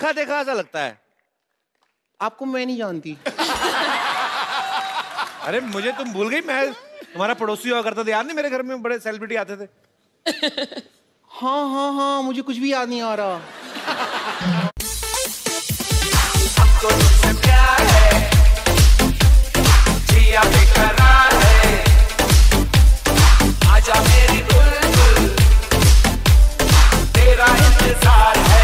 देखा देखा ऐसा लगता है। आपको मैं नहीं जानती। अरे मुझे तुम भूल गई, मैं तुम्हारा पड़ोसी हुआ करता था, याद नहीं? मेरे घर में बड़े सेलिब्रिटी आते थे। हाँ हाँ हाँ, मुझे कुछ भी याद नहीं आ रहा। हमको तुमसे प्यार है, जिया बेकरार है, आजा मेरी बुलबुल, तेरा इंतजार है।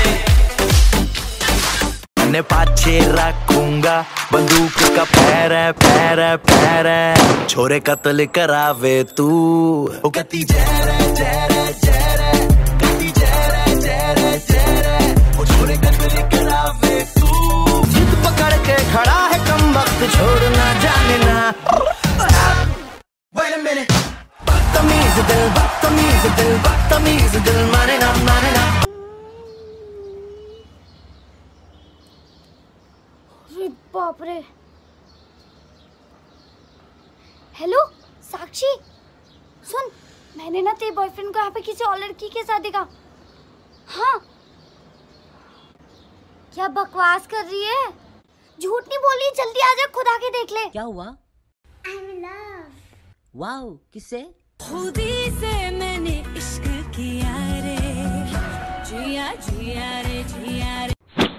मैंने पाछे रखूंगा बंदूक का पैर है, पैर है, पैर है, छोरे कत्ल करावे तू। ओ कती जहरे जहरे जहरे, कती जहरे जहरे जहरे, ओ छोरे कत्ल करावे तू। जिद पकड़ के खड़ा है कम वक्त, छोड़ना जाने ना। Wait a minute, बदतमीज दिल, बदतमीज दिल, बदतमीज दिल, माने ना माने ना। बाप रे। हेलो साक्षी, सुन, मैंने ना तेरे बॉयफ्रेंड को यहाँ पे किसी और लड़की के साथ देखा। हाँ, क्या बकवास कर रही है? झूठ नहीं बोल रही, जल्दी आ जा, खुद आके देख ले। क्या हुआ? I'm in love। वाओ, किससे? खुद ही से मैंने इश्क किया रे, जिया जिया रे जिया रे।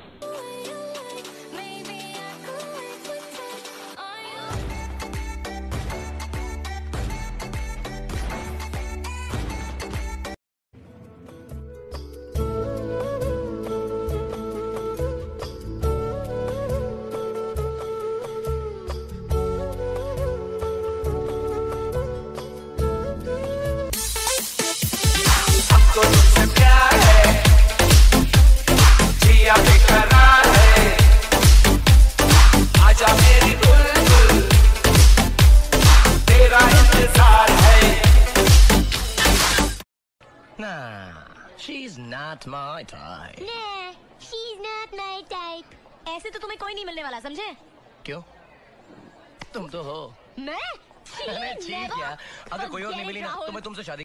तुमसे प्यार है, जिया बेकरार है, आजा मेरी बुलबुल, तेरा इंतजार है। Nah, she's not my type. Nah, she's not my type। ऐसे तो तुम्हें कोई नहीं मिलने वाला, समझे? क्यों? तुम तो हो। मैं? अरे ठीक है, अगर कोई और नहीं मिली ना तो मैं तुमसे शादी